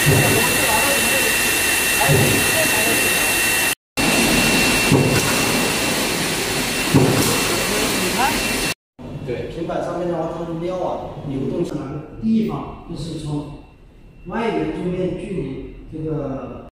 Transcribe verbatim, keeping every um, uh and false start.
对，平板上面的话，它的料啊流动哪个地方，就是从外缘中间距离这个。